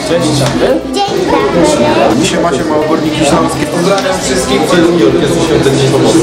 Cześć. Dzień dobry. Siema, Oborniki Śląskie. Pozdrawiam wszystkich. Orkiestry Świątecznej Pomocy.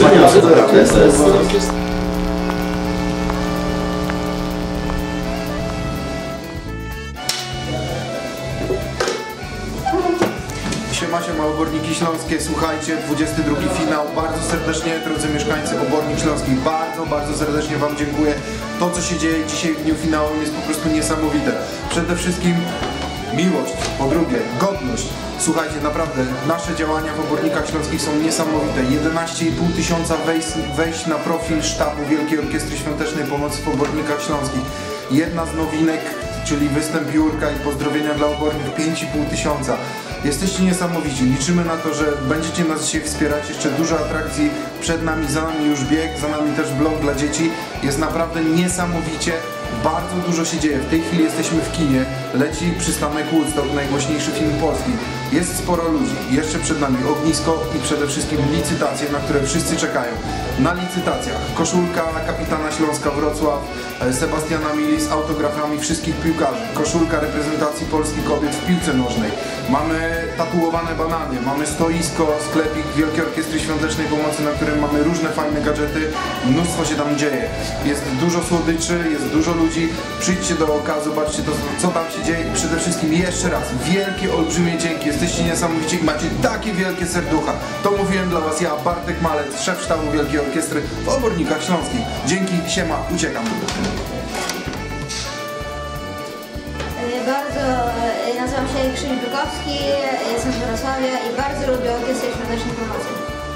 Siema, Oborniki Śląskie. Słuchajcie, 22 finał. Bardzo serdecznie, drodzy mieszkańcy Obornik Śląskich, bardzo serdecznie Wam dziękuję. To, co się dzieje dzisiaj w dniu finałowym, jest po prostu niesamowite. Przede wszystkim miłość, po drugie godność. Słuchajcie, naprawdę nasze działania w Obornikach Śląskich są niesamowite. 11,5 tysiąca wejść na profil sztabu Wielkiej Orkiestry Świątecznej Pomocy w Obornikach Śląskich. Jedna z nowinek, czyli występ Jurka i pozdrowienia dla Obornik, 5,5 tysiąca. Jesteście niesamowici. Liczymy na to, że będziecie nas dzisiaj wspierać. Jeszcze dużo atrakcji przed nami, za nami już bieg, za nami też vlog dla dzieci. Jest naprawdę niesamowicie. Bardzo dużo się dzieje. W tej chwili jesteśmy w kinie. Leci Przystanek Woodstock, najgłośniejszy film polski. Jest sporo ludzi. Jeszcze przed nami ognisko i przede wszystkim licytacje, na które wszyscy czekają. Na licytacjach koszulka kapitana Śląska Wrocław, Sebastiana Mili z autografami wszystkich piłkarzy. Koszulka reprezentacji Polski kobiet w piłce nożnej. Mamy tatuowane banany. Mamy stoisko, sklepik Wielkiej Orkiestry Świątecznej Pomocy, na którym mamy różne fajne gadżety. Mnóstwo się tam dzieje. Jest dużo słodyczy, jest dużo ludzi. Przyjdźcie do oka, zobaczcie to, co tam się dzieje i przede wszystkim jeszcze raz wielkie, olbrzymie dzięki. Jesteście niesamowici i macie takie wielkie serducha. To mówiłem dla Was ja, Bartek Malec, szef sztabu Wielkiej Orkiestry w Obornikach Śląskich. Dzięki, siema, uciekam. Nazywam się Krzysztof Bykowski, jestem z Wrocławia i bardzo lubię Orkiestrę Świątecznej Pomocy.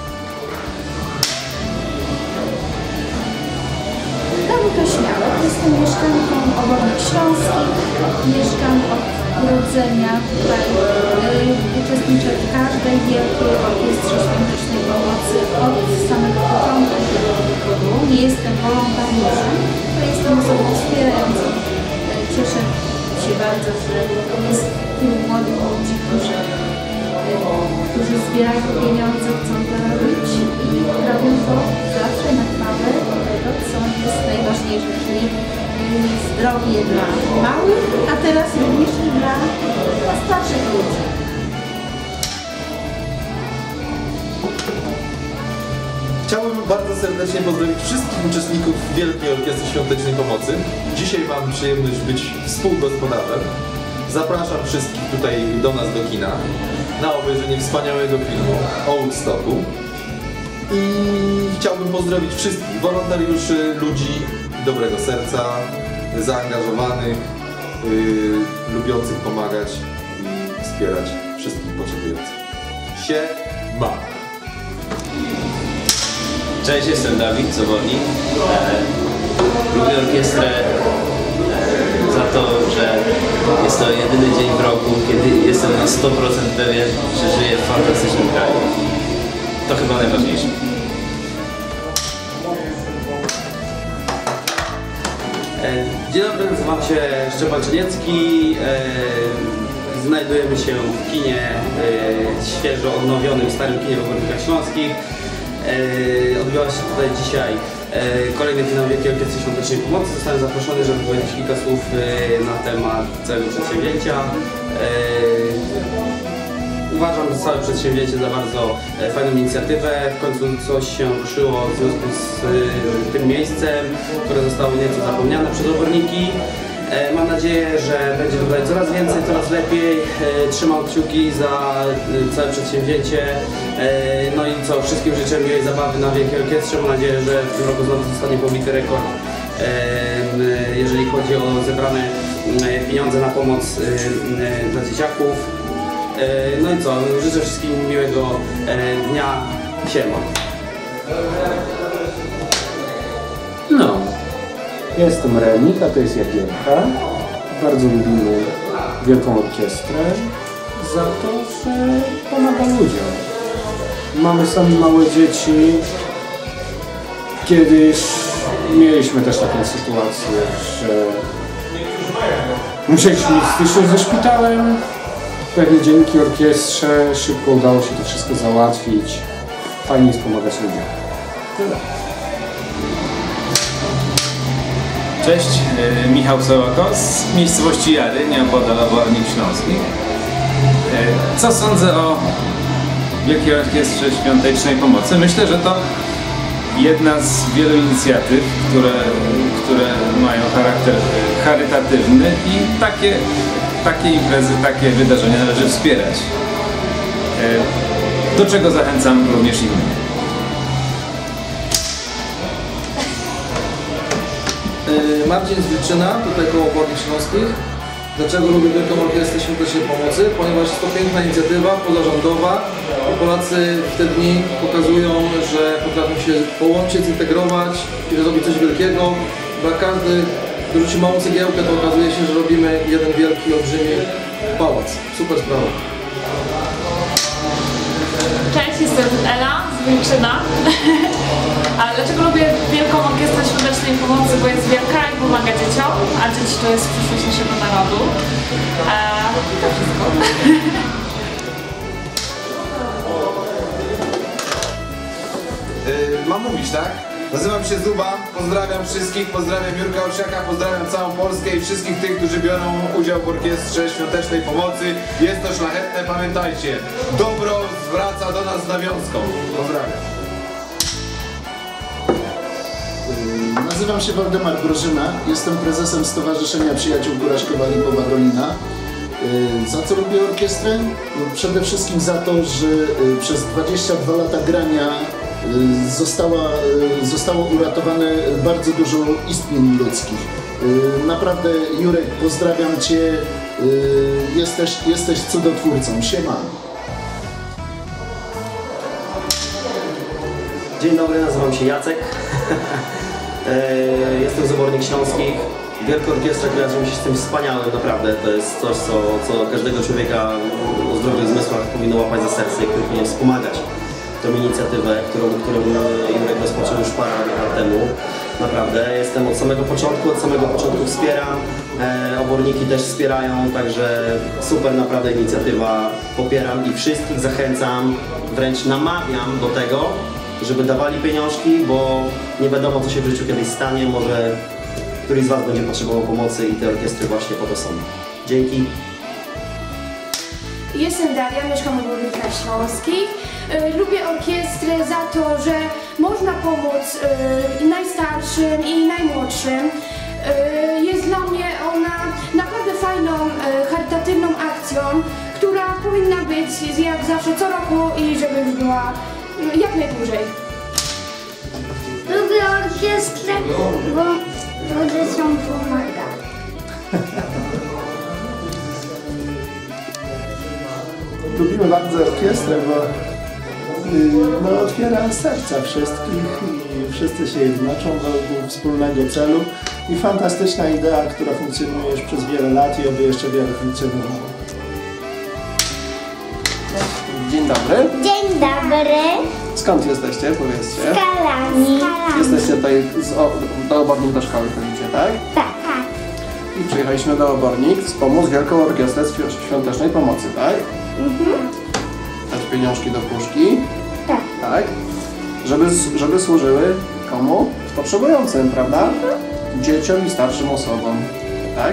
Danuta Śmiałek, jestem mieszkanką Obornik Śląskich, mieszkam od urodzenia tutaj, uczestniczę w każdej Wielkiej Orkiestrze Świątecznej Pomocy od samego początku. Nie jestem wolontariuszem, to jestem osobą wspierającą. Cieszę się bardzo, że jest tylu młodych ludzi, którzy zbierają pieniądze, chcą to robić i robią to zawsze na chwałę tego, co jest najważniejsze, czyli zdrowie dla małych, a teraz również i dla starszych ludzi. Chciałbym bardzo serdecznie pozdrowić wszystkich uczestników Wielkiej Orkiestry Świątecznej Pomocy. Dzisiaj mam przyjemność być współgospodarzem. Zapraszam wszystkich tutaj do nas do kina na obejrzenie wspaniałego filmu o Woodstocku. I chciałbym pozdrowić wszystkich wolontariuszy, ludzi dobrego serca, zaangażowanych, lubiących pomagać i wspierać wszystkich potrzebujących. Siema! Cześć, jestem Dawid Zawodnik. Lubię orkiestrę za to, że jest to jedyny dzień w roku, kiedy jestem na 100% pewien, że żyję w fantastycznym kraju. To chyba najważniejsze. Dzień dobry, nazywam się Szczepan Czyniecki. Znajdujemy się w kinie świeżo odnowionym, starym kinie w Obornikach Śląskich. Odbyła się tutaj dzisiaj kolejny finał Wielkiej Orkiestry Świątecznej Pomocy. Zostałem zaproszony, żeby powiedzieć kilka słów na temat całego przedsięwzięcia. Uważam całe przedsięwzięcie za bardzo fajną inicjatywę. W końcu coś się ruszyło w związku z tym miejscem, które zostało nieco zapomniane przez Oborniki. Mam nadzieję, że będzie tutaj coraz więcej, coraz lepiej. Trzymam kciuki za całe przedsięwzięcie. No i co, wszystkim życzę miłej zabawy na Wielkiej Orkiestrze. Mam nadzieję, że w tym roku znowu zostanie pobity rekord, jeżeli chodzi o zebrane pieniądze na pomoc dla dzieciaków. No i co, życzę wszystkim miłego dnia. Siema. No. Jestem Renik, a to jest Jagielka. Bardzo lubimy Wielką Orkiestrę za to, że pomaga ludziom. Mamy sami małe dzieci. Kiedyś mieliśmy też taką sytuację, że musieliśmy styczność ze szpitalem. Pewnie dzięki orkiestrze szybko udało się to wszystko załatwić. Fajnie jest pomagać ludziom. Tyle. Cześć, Michał Sołoko z miejscowości Jary, nieopodal Obornik Śląskich. Co sądzę o Wielkiej Orkiestrze Świątecznej Pomocy? Myślę, że to jedna z wielu inicjatyw, które mają charakter charytatywny i takie imprezy, takie wydarzenia należy wspierać. Do czego zachęcam również innych. Marcin z Wilczyna, tutaj koło Obornik Śląskich. Dlaczego lubię Wielką Orkiestrę Świątecznej Pomocy? Ponieważ jest to piękna inicjatywa pozarządowa i Polacy w te dni pokazują, że potrafią się połączyć, zintegrować i zrobić coś wielkiego. Dla każdy, kto rzuci małą cegiełkę, to okazuje się, że robimy jeden wielki, olbrzymi pałac. Super sprawa. Cześć, jestem Ela z Wilczyna. A dlaczego lubię Wielką Orkiestrę Świątecznej Pomocy? Bo jest wielka i pomaga dzieciom, a dzieci to jest przyszłość naszego narodu. To wszystko. Mam mówić, tak? Nazywam się Zuba, pozdrawiam wszystkich, pozdrawiam Jurka Osiaka, pozdrawiam całą Polskę i wszystkich tych, którzy biorą udział w Orkiestrze Świątecznej Pomocy. Jest to szlachetne, pamiętajcie, dobro wraca do nas z nawiązką. Pozdrawiam. Nazywam się Waldemar Brożyna, jestem prezesem Stowarzyszenia Przyjaciół Kuraszkowa Lipowa Dolina. Za co lubię orkiestrę? Przede wszystkim za to, że przez 22 lata grania zostało uratowane bardzo dużo istnień ludzkich. Naprawdę, Jurek, pozdrawiam Cię, jesteś cudotwórcą. Siema. Dzień dobry, nazywam się Jacek. Jestem z Obornik Śląskich. Wielka Orkiestra kojarzy mi się z tym wspaniałym, naprawdę. To jest coś, co każdego człowieka o zdrowych zmysłach powinno łapać za serce i który powinien wspomagać tą inicjatywę, którą Jurek rozpoczął już parę lat temu. Naprawdę, jestem od samego początku wspieram, oborniki też wspierają, także super naprawdę inicjatywa, popieram i wszystkich zachęcam, wręcz namawiam do tego, żeby dawali pieniążki, bo nie wiadomo, co się w życiu kiedyś stanie, może któryś z Was będzie potrzebował pomocy i te orkiestry właśnie po to są. Dzięki. Jestem Daria, mieszkam w Obornikach Śląskich. Lubię orkiestrę za to, że można pomóc i najstarszym i najmłodszym. Jest dla mnie ona naprawdę fajną, charytatywną akcją, która powinna być jak zawsze co roku i żeby była jak najdłużej. Lubię orkiestrę, bo rodzicom pomaga. Lubimy bardzo orkiestrę, bo otwiera serca wszystkich i wszyscy się jednoczą wokół wspólnego celu i fantastyczna idea, która funkcjonuje już przez wiele lat i oby jeszcze wiele funkcjonowała. Dzień dobry. Dzień dobry. Skąd jesteście? Powiedzcie. Z Kalami. Jesteście tutaj do Obornik do szkoły chodzicie, tak? Tak. I przyjechaliśmy do Obornik wspomóc Wielką Orkiestrę Świątecznej Pomocy, tak? Dać pieniążki do puszki. Tak. Tak? Żeby służyły komu? Potrzebującym, prawda? Dzieciom i starszym osobom, tak?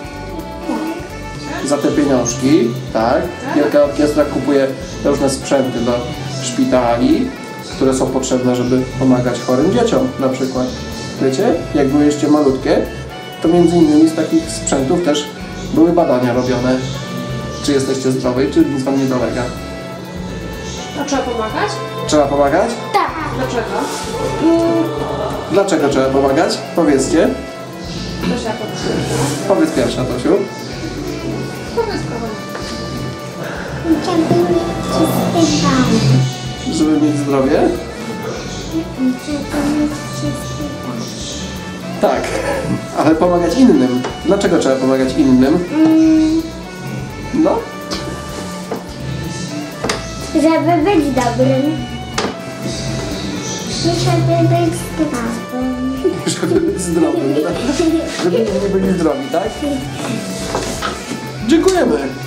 Za te pieniążki, tak? Wielka Orkiestra kupuje różne sprzęty do szpitali, które są potrzebne, żeby pomagać chorym dzieciom na przykład. Wiecie, jak byłyście malutkie, to między innymi z takich sprzętów też były badania robione. Czy jesteście zdrowi, czy nic Wam nie dolega. A trzeba pomagać? Trzeba pomagać? Tak. Dlaczego? Dlaczego trzeba pomagać? Powiedzcie. Też ja powiem. Powiedz pierwsza, Tosiu. Powiedz kochanie. Żeby mieć zdrowie? Tak, ale pomagać innym. Dlaczego trzeba pomagać innym? No? Żeby być dobrym. I żeby być zdrowym. Żeby być zdrowym, tak? Żeby nie byli zdrowi, tak? Dziękujemy.